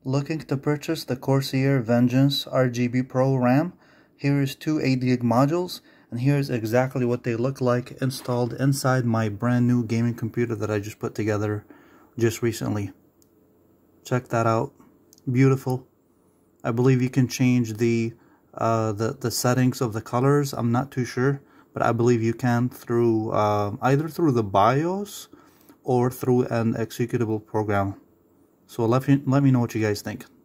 Looking to purchase the Corsair Vengeance RGB Pro RAM? Here is two 8GB modules, and here's exactly what they look like installed inside my brand new gaming computer that I just put together just recently. Check that out. Beautiful. I believe you can change the settings of the colors. I'm not too sure, but I believe you can through either through the BIOS or through an executable program. So let me know what you guys think.